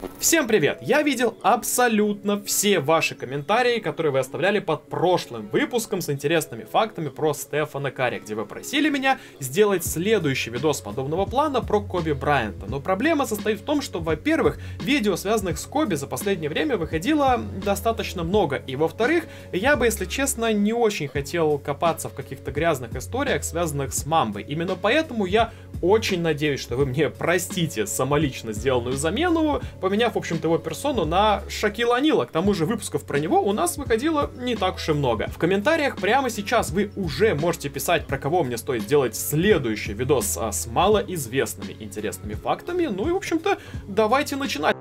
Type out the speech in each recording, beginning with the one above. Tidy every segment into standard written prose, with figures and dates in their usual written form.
Всем привет! Я видел абсолютно все ваши комментарии, которые вы оставляли под прошлым выпуском с интересными фактами про Стефана Карри, где вы просили меня сделать следующий видос подобного плана про Коби Брайанта. Но проблема состоит в том, что, во-первых, видео, связанных с Коби, за последнее время выходило достаточно много, и, во-вторых, я бы, если честно, не очень хотел копаться в каких-то грязных историях, связанных с Мамбой. Именно поэтому я очень надеюсь, что вы мне простите самолично сделанную замену, поменяв, в общем-то, его персону на Шакила О'Нила. К тому же выпусков про него у нас выходило не так уж и много. В комментариях прямо сейчас вы уже можете писать, про кого мне стоит сделать следующий видос с малоизвестными интересными фактами. Ну и, в общем-то, давайте начинать.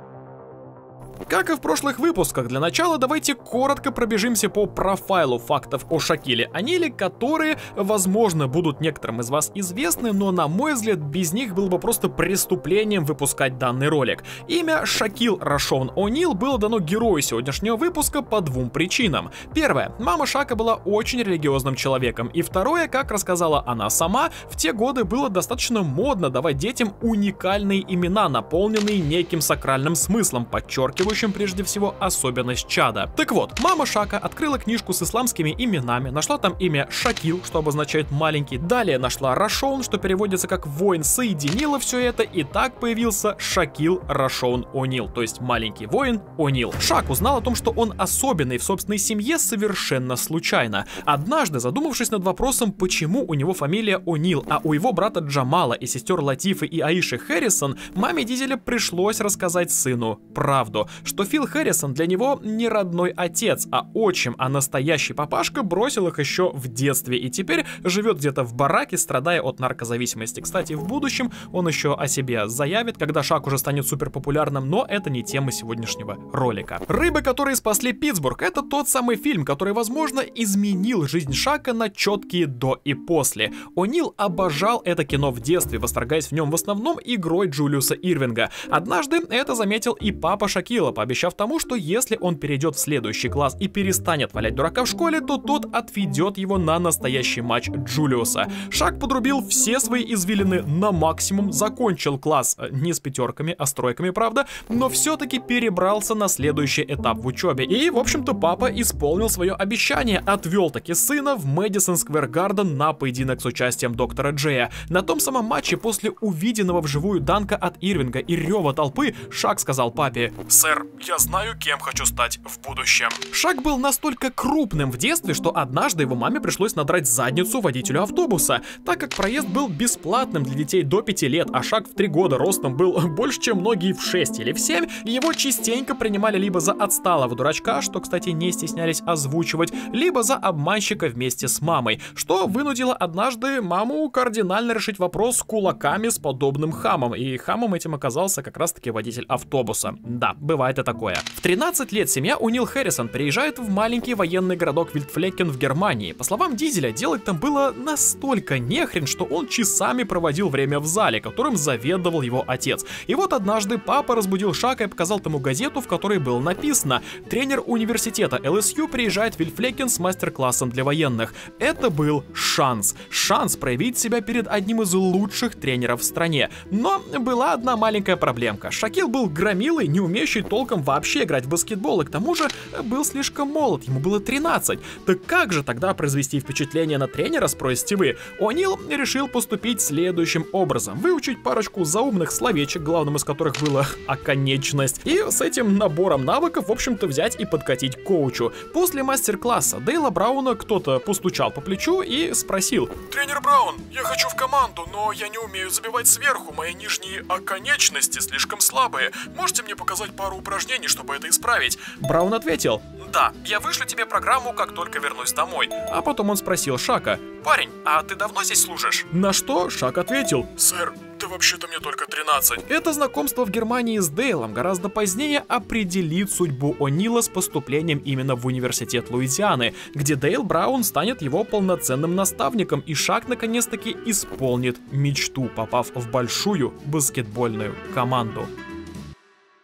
Как и в прошлых выпусках, для начала давайте коротко пробежимся по профайлу фактов о Шакиле О'Ниле, которые, возможно, будут некоторым из вас известны, но, на мой взгляд, без них было бы просто преступлением выпускать данный ролик. Имя Шакил Рашон О'Нил было дано герою сегодняшнего выпуска по двум причинам. Первое, мама Шака была очень религиозным человеком, и второе, как рассказала она сама, в те годы было достаточно модно давать детям уникальные имена, наполненные неким сакральным смыслом, подчеркивающим прежде всего особенность чада. Так вот, мама Шака открыла книжку с исламскими именами, нашла там имя Шакил, что обозначает маленький, далее нашла Рашон, что переводится как воин, соединила все это, и так появился Шакил Рашон О'Нил, то есть маленький воин О'Нил. Шак узнал о том, что он особенный в собственной семье, совершенно случайно. Однажды, задумавшись над вопросом, почему у него фамилия О'Нил, а у его брата Джамала и сестер Латифы и Аиши Хэррисон, маме Дизеля пришлось рассказать сыну правду, что Фил Хэррисон для него не родной отец, а отчим, а настоящий папашка бросил их еще в детстве и теперь живет где-то в бараке, страдая от наркозависимости. Кстати, в будущем он еще о себе заявит, когда Шак уже станет супер популярным, но это не тема сегодняшнего ролика. «Рыбы, которые спасли Питтсбург» — это тот самый фильм, который, возможно, изменил жизнь Шака на четкие до и после. О'Нил обожал это кино в детстве, восторгаясь в нем в основном игрой Джулиуса Ирвинга. Однажды это заметил и папа Шакила, пообещав тому, что если он перейдет в следующий класс и перестанет валять дурака в школе, то тот отведет его на настоящий матч Джулиуса. Шак подрубил все свои извилины на максимум, закончил класс не с пятерками, а с тройками, правда, но все-таки перебрался на следующий этап в учебе. И, в общем-то, папа исполнил свое обещание, отвел таки сына в Мэдисон Сквер Гарден на поединок с участием доктора Джея. На том самом матче, после увиденного вживую данка от Ирвинга и рева толпы, Шак сказал папе: «Сэр, я знаю, кем хочу стать в будущем». Шак был настолько крупным в детстве, что однажды его маме пришлось надрать задницу водителю автобуса, так как проезд был бесплатным для детей до 5 лет, а Шак в 3 года ростом был больше, чем многие в 6 или в 7, его частенько принимали либо за отсталого дурачка, что, кстати, не стеснялись озвучивать, либо за обманщика вместе с мамой, что вынудило однажды маму кардинально решить вопрос с кулаками с подобным хамом, и хамом этим оказался как раз-таки водитель автобуса. Да, бывает и такое. В 13 лет семья О'Нил Хэррисон приезжает в маленький военный городок Вильдфлекен в Германии. По словам Дизеля, делать там было настолько нехрен, что он часами проводил время в зале, которым заведовал его отец. И вот однажды папа разбудил Шака и показал тому газету, в которой было написано: тренер университета ЛСЮ приезжает в Вильдфлекен с мастер-классом для военных. Это был шанс проявить себя перед одним из лучших тренеров в стране. Но была одна маленькая проблемка. Шакил был громилой, не умеющий толком вообще играть в баскетбол, и к тому же был слишком молод, ему было 13. Так как же тогда произвести впечатление на тренера, спросите вы? О'Нил решил поступить следующим образом: выучить парочку заумных словечек, главным из которых было «оконечность», и с этим набором навыков, в общем-то, взять и подкатить к коучу. После мастер-класса Дейла Брауна кто-то постучал по плечу и спросил: «Тренер Браун, я хочу в команду, но я не умею забивать сверху, мои нижние оконечности слишком слабые. Можете мне показать пару упражнений, чтобы это исправить?» Браун ответил: «Да, я вышлю тебе программу, как только вернусь домой». А потом он спросил Шака: «Парень, а ты давно здесь служишь?» На что Шак ответил: «Сэр, да вообще-то мне только 13. Это знакомство в Германии с Дейлом гораздо позднее определит судьбу О'Нила с поступлением именно в университет Луизианы, где Дейл Браун станет его полноценным наставником, и Шак наконец-таки исполнит мечту, попав в большую баскетбольную команду.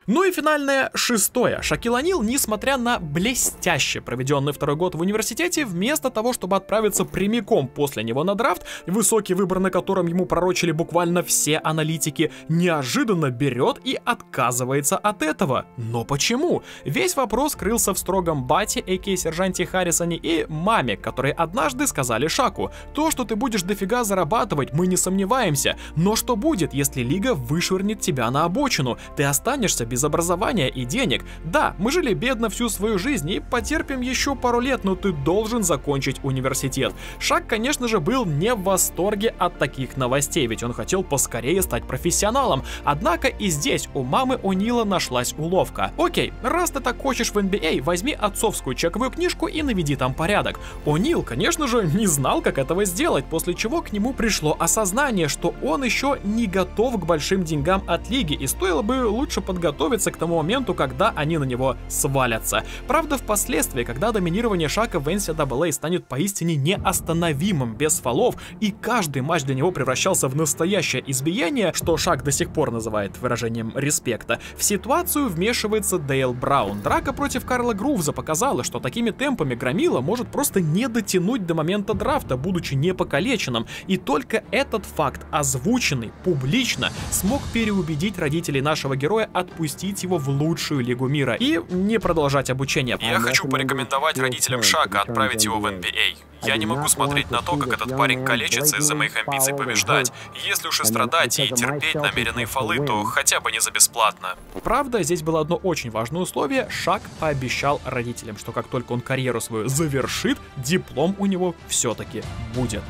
Ну и финальное, шестое. Шакил О'Нил, несмотря на блестяще проведенный второй год в университете, вместо того, чтобы отправиться прямиком после него на драфт, высокий выбор на котором ему пророчили буквально все аналитики, неожиданно берет и отказывается от этого. Но почему? Весь вопрос крылся в строгом бате, а.к.а. сержанте Харрисоне, и маме, которые однажды сказали Шаку: то, что ты будешь дофига зарабатывать, мы не сомневаемся, но что будет, если лига вышвырнет тебя на обочину? Ты останешься без образования и денег. Да, мы жили бедно всю свою жизнь и потерпим еще пару лет, но ты должен закончить университет. Шак, конечно же, был не в восторге от таких новостей, ведь он хотел поскорее стать профессионалом. Однако и здесь у мамы О'Нила нашлась уловка. Окей, раз ты так хочешь в NBA, возьми отцовскую чековую книжку и наведи там порядок. О'Нил, конечно же, не знал, как этого сделать, после чего к нему пришло осознание, что он еще не готов к большим деньгам от лиги, и стоило бы лучше подготовиться к тому моменту, когда они на него свалятся. Правда, впоследствии, когда доминирование Шака в NCAA станет поистине неостановимым без фолов, и каждый матч для него превращался в настоящее избиение, что Шак до сих пор называет выражением респекта, в ситуацию вмешивается Дейл Браун. Драка против Карла Грувза показала, что такими темпами громила может просто не дотянуть до момента драфта, будучи не покалеченным, и только этот факт, озвученный публично, смог переубедить родителей нашего героя отпустить его в лучшую лигу мира и не продолжать обучение. Я хочу порекомендовать родителям Шака отправить его в NBA. Я не могу смотреть на то, как этот парень калечится из-за моих амбиций побеждать. Если уж и страдать и терпеть намеренные фолы, то хотя бы не за бесплатно. Правда, здесь было одно очень важное условие. Шак пообещал родителям, что как только он карьеру свою завершит, диплом у него все-таки будет.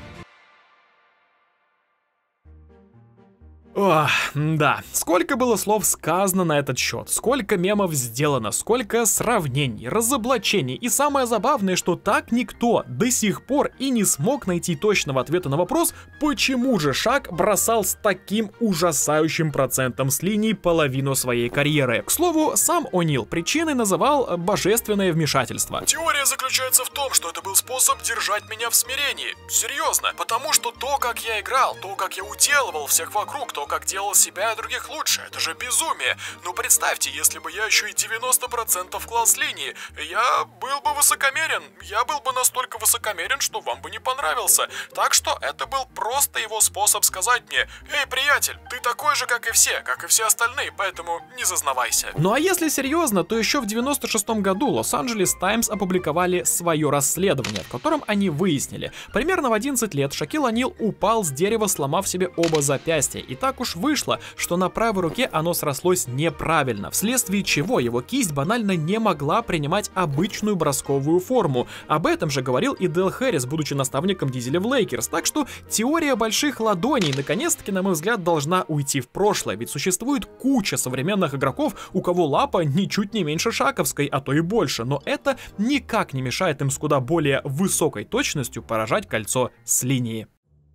Ох, да, сколько было слов сказано на этот счет, сколько мемов сделано, сколько сравнений, разоблачений, и самое забавное, что так никто до сих пор и не смог найти точного ответа на вопрос, почему же Шак бросал с таким ужасающим процентом с линии половину своей карьеры. К слову, сам О'Нил причиной называл божественное вмешательство. Теория заключается в том, что это был способ держать меня в смирении. Серьезно, потому что то, как я играл, то, как я уделывал всех вокруг, то, как делал себя и других лучше, это же безумие. Ну представьте, если бы я еще и 90% клал с линии, я был бы высокомерен. Я был бы настолько высокомерен, что вам бы не понравился. Так что это был просто его способ сказать мне: эй, приятель, ты такой же, как и все остальные, поэтому не зазнавайся. Ну а если серьезно, то еще в 96-м году Лос-Анджелес Таймс опубликовали свое расследование, в котором они выяснили: примерно в 11 лет Шакил О'Нил упал с дерева, сломав себе оба запястья, и так уж вышло, что на правой руке оно срослось неправильно, вследствие чего его кисть банально не могла принимать обычную бросковую форму. Об этом же говорил и Дэл Хэрис, будучи наставником Дизеля в Лейкерс, так что теория больших ладоней наконец-таки, на мой взгляд, должна уйти в прошлое, ведь существует куча современных игроков, у кого лапа ничуть не меньше шаковской, а то и больше, но это никак не мешает им с куда более высокой точностью поражать кольцо с линии.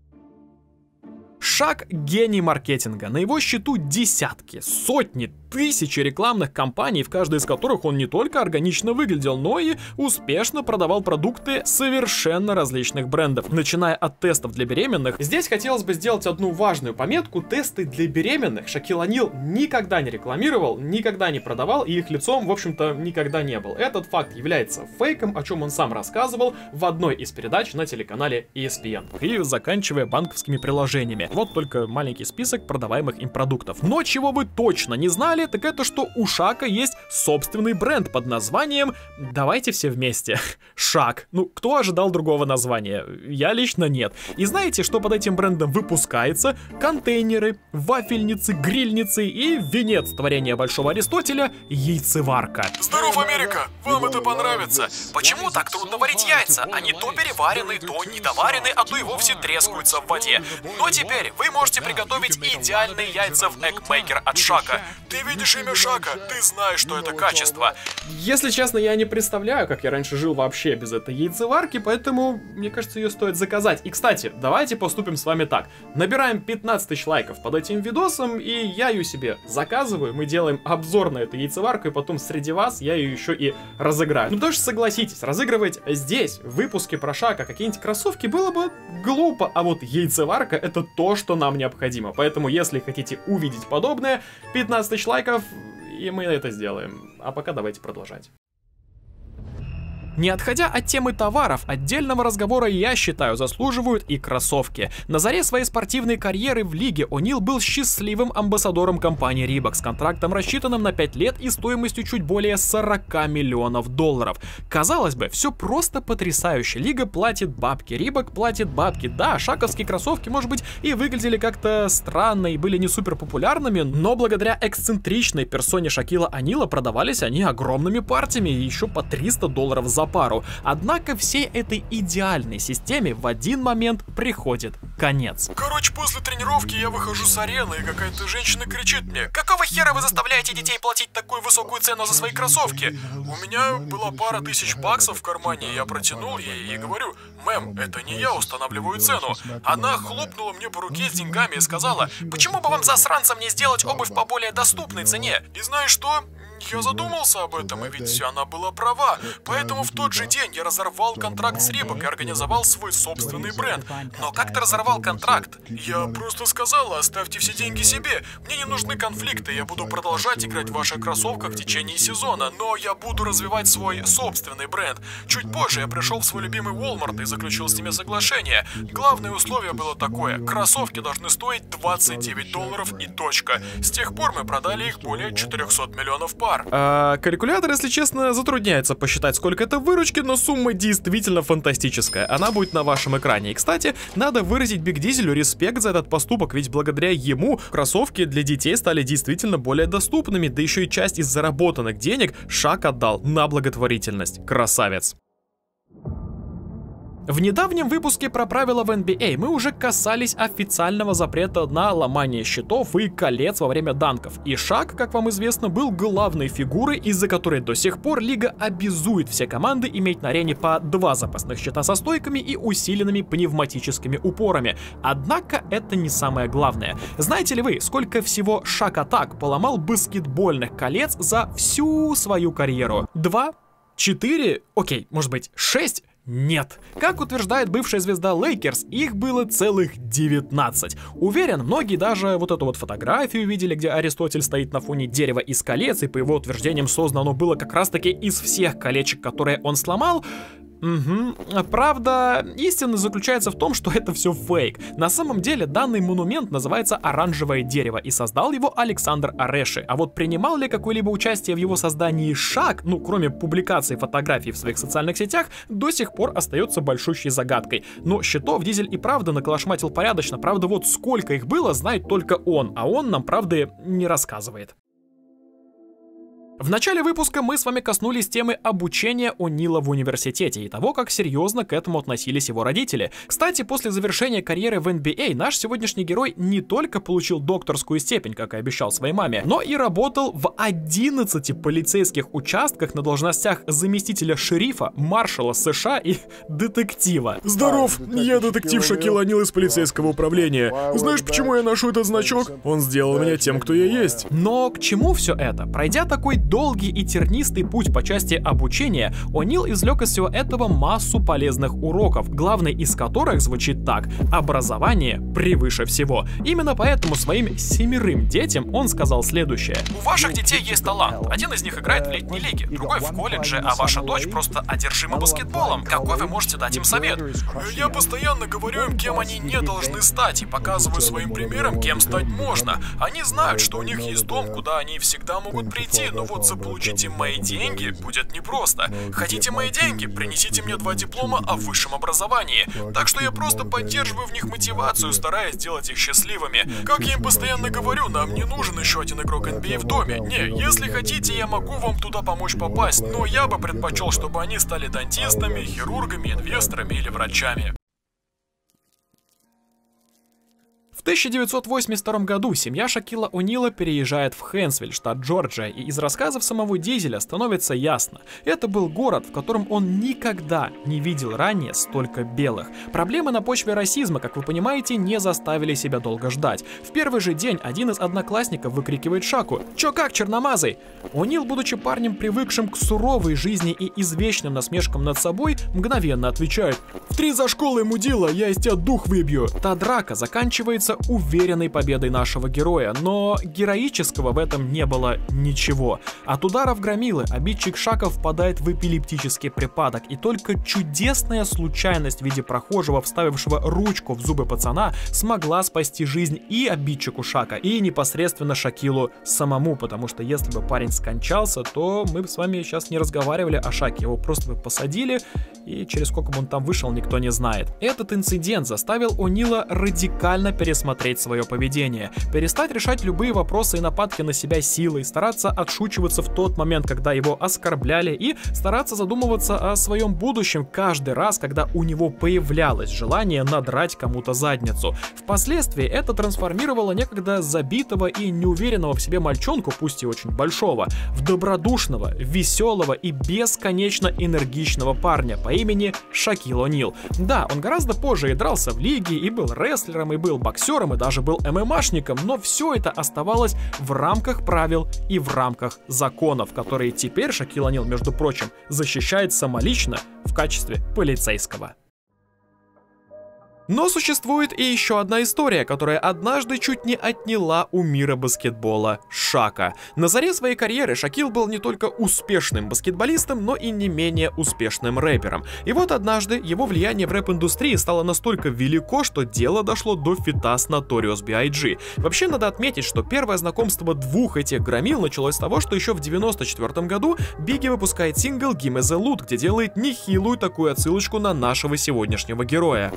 Шак — гений маркетинга. На его счету десятки, сотни, тысячи рекламных кампаний, в каждой из которых он не только органично выглядел, но и успешно продавал продукты совершенно различных брендов, начиная от тестов для беременных. Здесь хотелось бы сделать одну важную пометку: тесты для беременных Шакил О'Нил никогда не рекламировал, никогда не продавал, и их лицом, в общем-то, никогда не был. Этот факт является фейком, о чем он сам рассказывал в одной из передач на телеканале ESPN. И заканчивая банковскими приложениями. Вот только маленький список продаваемых им продуктов. Но чего вы точно не знали, так это, что у Шака есть собственный бренд под названием, давайте все вместе, Шак. Ну, кто ожидал другого названия? Я лично нет. И знаете, что под этим брендом выпускается? Контейнеры, вафельницы, грильницы и венец творения Большого Аристотеля — яйцеварка. Здоров, Америка! Вам это понравится! Почему так трудно варить яйца? Они то переварены, то недоварены, а то и вовсе трескаются в воде. Но теперь вы можете приготовить идеальные яйца в Eggmaker от Шака. Ты видишь имя Шака, ты знаешь, что это качество. Если честно, я не представляю, как я раньше жил вообще без этой яйцеварки, поэтому, мне кажется, ее стоит заказать. И, кстати, давайте поступим с вами так. Набираем 15 тысяч лайков под этим видосом, и я ее себе заказываю. Мы делаем обзор на эту яйцеварку, и потом среди вас я ее еще и разыграю. Ну, потому что, согласитесь, разыгрывать здесь, в выпуске про Шака, какие-нибудь кроссовки было бы глупо, а вот яйцеварка — это то, что нам необходимо. Поэтому, если хотите увидеть подобное, 15 тысяч лайков, и мы это сделаем. А пока давайте продолжать. Не отходя от темы товаров, отдельного разговора, я считаю, заслуживают и кроссовки. На заре своей спортивной карьеры в лиге О'Нил был счастливым амбассадором компании Reebok с контрактом, рассчитанным на 5 лет и стоимостью чуть более 40 миллионов долларов. Казалось бы, все просто потрясающе. Лига платит бабки, Reebok платит бабки. Да, шаковские кроссовки, может быть, и выглядели как-то странно и были не супер популярными, но благодаря эксцентричной персоне Шакила О'Нила продавались они огромными партиями, и еще по $300 за пару. Однако всей этой идеальной системе в один момент приходит конец. Короче, после тренировки я выхожу с арены, и какая-то женщина кричит мне: «Какого хера вы заставляете детей платить такую высокую цену за свои кроссовки?» У меня была пара тысяч баксов в кармане, и я протянул ей и говорю: «Мэм, это не я устанавливаю цену». Она хлопнула мне по руке с деньгами и сказала: «Почему бы вам, засранцам, не сделать обувь по более доступной цене?» И знаешь что? Я задумался об этом, и ведь она была права. Поэтому в тот же день я разорвал контракт с Reebok и организовал свой собственный бренд. Но как ты разорвал контракт? Я просто сказал: оставьте все деньги себе. Мне не нужны конфликты, я буду продолжать играть в ваших кроссовках в течение сезона, но я буду развивать свой собственный бренд. Чуть позже я пришел в свой любимый Walmart и заключил с ними соглашение. Главное условие было такое: кроссовки должны стоить $29 и точка. С тех пор мы продали их более 400 миллионов пар. Калькулятор, если честно, затрудняется посчитать, сколько это выручки, но сумма действительно фантастическая. Она будет на вашем экране. И, кстати, надо выразить Биг Дизелю респект за этот поступок, ведь благодаря ему кроссовки для детей стали действительно более доступными, да еще и часть из заработанных денег Шак отдал на благотворительность. Красавец. В недавнем выпуске про правила в NBA мы уже касались официального запрета на ломание щитов и колец во время данков. И Шак, как вам известно, был главной фигурой, из-за которой до сих пор лига обязует все команды иметь на арене по 2 запасных щита со стойками и усиленными пневматическими упорами. Однако это не самое главное. Знаете ли вы, сколько всего Шак Атак поломал баскетбольных колец за всю свою карьеру? 2? 4? Окей, может быть 6? Нет. Как утверждает бывшая звезда Лейкерс, их было целых 19. Уверен, многие даже вот эту вот фотографию видели, где Аристотель стоит на фоне дерева из колец, и по его утверждениям создано оно было как раз таки из всех колечек, которые он сломал. Правда, истина заключается в том, что это все фейк. На самом деле данный монумент называется «Оранжевое дерево», и создал его Александр Ореши. А вот принимал ли какое-либо участие в его создании Шак, ну кроме публикации фотографий в своих социальных сетях, до сих пор остается большущей загадкой. Но щитов Дизель и правда наколошматил порядочно, правда вот сколько их было, знает только он, а он нам правда не рассказывает. В начале выпуска мы с вами коснулись темы обучения О'Нила в университете и того, как серьезно к этому относились его родители. Кстати, после завершения карьеры в NBA наш сегодняшний герой не только получил докторскую степень, как и обещал своей маме, но и работал в 11 полицейских участках на должностях заместителя шерифа, маршала США и детектива. Здоров, я детектив Шакил О'Нил из полицейского управления. Знаешь, почему я ношу этот значок? Он сделал меня тем, кто я есть. Но к чему все это? Пройдя такой долгий и тернистый путь по части обучения, О'Нил извлек из всего этого массу полезных уроков, главный из которых звучит так: образование превыше всего. Именно поэтому своим 7 детям он сказал следующее: у ваших детей есть талант, один из них играет в летней лиге, другой в колледже, а ваша дочь просто одержима баскетболом. Какой вы можете дать им совет? Я постоянно говорю им, кем они не должны стать, и показываю своим примером, кем стать можно. Они знают, что у них есть дом, куда они всегда могут прийти, но вот заполучить им мои деньги будет непросто. Хотите мои деньги? Принесите мне 2 диплома о высшем образовании. Так что я просто поддерживаю в них мотивацию, стараясь сделать их счастливыми. Как я им постоянно говорю, нам не нужен еще один игрок NBA в доме. Не, если хотите, я могу вам туда помочь попасть, но я бы предпочел, чтобы они стали дантистами, хирургами, инвесторами или врачами. В 1982 году семья Шакила О'Нила переезжает в Хэнсвилл, штат Джорджия, и из рассказов самого Дизеля становится ясно: это был город, в котором он никогда не видел ранее столько белых. Проблемы на почве расизма, как вы понимаете, не заставили себя долго ждать. В первый же день один из одноклассников выкрикивает Шаку: «Чё как, черномазый?» О'Нил, будучи парнем, привыкшим к суровой жизни и извечным насмешкам над собой, мгновенно отвечает: «В 3 за школой, мудила, я из тебя дух выбью». Та драка заканчивается заканчивается уверенной победой нашего героя, но героического в этом не было ничего. От ударов громилы обидчик Шака впадает в эпилептический припадок, и только чудесная случайность в виде прохожего, вставившего ручку в зубы пацана, смогла спасти жизнь и обидчику Шака, и непосредственно Шакилу самому, потому что если бы парень скончался, то мы бы с вами сейчас не разговаривали о Шаке, его просто бы посадили, и через сколько бы он там вышел, никто не знает. Этот инцидент заставил О'Нила радикально пересмотреть свое поведение, перестать решать любые вопросы и нападки на себя силой, стараться отшучиваться в тот момент, когда его оскорбляли, и стараться задумываться о своем будущем каждый раз, когда у него появлялось желание надрать кому-то задницу. Впоследствии это трансформировало некогда забитого и неуверенного в себе мальчонку, пусть и очень большого, в добродушного, веселого и бесконечно энергичного парня по имени Шакил О'Нил. Да, он гораздо позже и дрался в лиге, и был рестлером, и был боксером, и даже был ММАшником, но все это оставалось в рамках правил и в рамках законов, которые теперь Шакил О'Нил, между прочим, защищает самолично в качестве полицейского. Но существует и еще одна история, которая однажды чуть не отняла у мира баскетбола Шака. На заре своей карьеры Шакил был не только успешным баскетболистом, но и не менее успешным рэпером. И вот однажды его влияние в рэп-индустрии стало настолько велико, что дело дошло до фита с Notorious B.I.G. Вообще надо отметить, что первое знакомство двух этих громил началось с того, что еще в 94 году Бигги выпускает сингл Gimme the Loot, где делает нехилую такую отсылочку на нашего сегодняшнего героя.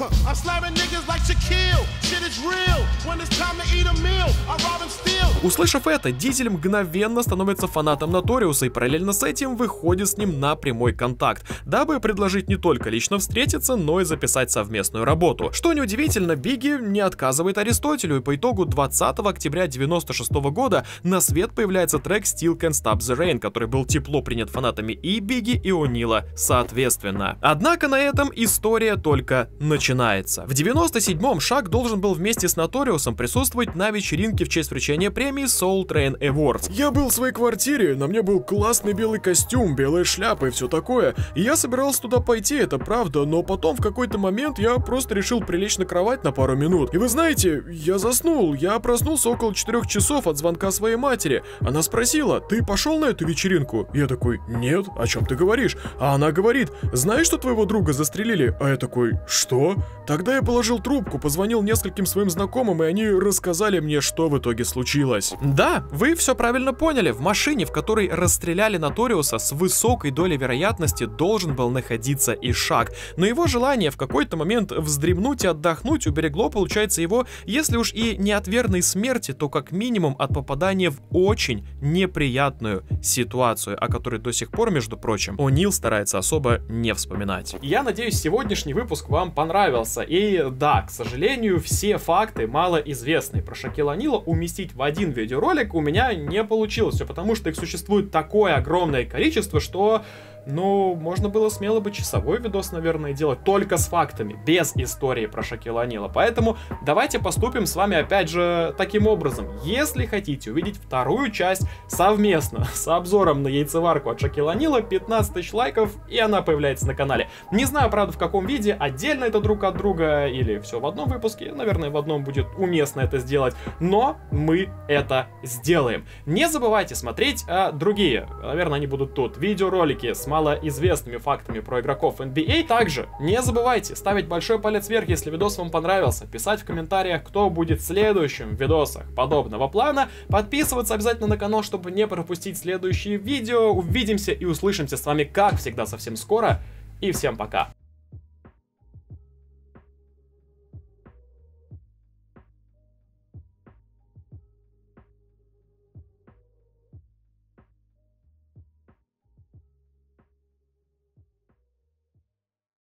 Услышав это, Дизель мгновенно становится фанатом Ноториуса и параллельно с этим выходит с ним на прямой контакт, дабы предложить не только лично встретиться, но и записать совместную работу. Что неудивительно, Бигги не отказывает Аристотелю, и по итогу 20 октября 96 года на свет появляется трек Still Can't Stop the Rain, который был тепло принят фанатами и Бигги, и О'Нила соответственно. Однако на этом история только начинается. В 97-м Шак должен был вместе с Ноториусом присутствовать на вечеринке в честь вручения премии Soul Train Awards. Я был в своей квартире, на мне был классный белый костюм, белая шляпа и все такое. И я собирался туда пойти, это правда, но потом в какой-то момент я просто решил прилечь на кровать на пару минут. И вы знаете, я заснул, я проснулся около 4 часов от звонка своей матери. Она спросила: ты пошел на эту вечеринку? Я такой: нет, о чем ты говоришь? А она говорит: знаешь, что твоего друга застрелили? А я такой: что? Тогда я положил трубку, позвонил нескольким своим знакомым, и они рассказали мне, что в итоге случилось. Да, вы все правильно поняли. В машине, в которой расстреляли Ноториуса, с высокой долей вероятности должен был находиться и Шак. Но его желание в какой-то момент вздремнуть и отдохнуть уберегло, получается, его, если уж и не от верной смерти, то как минимум от попадания в очень неприятную ситуацию, о которой до сих пор, между прочим, О'Нил старается особо не вспоминать. Я надеюсь, сегодняшний выпуск вам понравился. И да, к сожалению, все факты малоизвестные про Шакила О'Нила уместить в один видеоролик у меня не получилось. Все потому, что их существует такое огромное количество, что... ну, можно было смело бы часовой видос, наверное, делать только с фактами, без истории про Шакила О'Нила. Поэтому давайте поступим с вами опять же таким образом. Если хотите увидеть вторую часть совместно с обзором на яйцеварку от Шакила О'Нила, 15 тысяч лайков, и она появляется на канале. Не знаю, правда, в каком виде, отдельно это друг от друга или все в одном выпуске. Наверное, в одном будет уместно это сделать, но мы это сделаем. Не забывайте смотреть другие, наверное, они будут тут, видеоролики с малоизвестными фактами про игроков NBA. Также не забывайте ставить большой палец вверх, если видос вам понравился, писать в комментариях, кто будет в следующем видосах подобного плана, подписываться обязательно на канал, чтобы не пропустить следующие видео. Увидимся и услышимся с вами, как всегда, совсем скоро, и всем пока!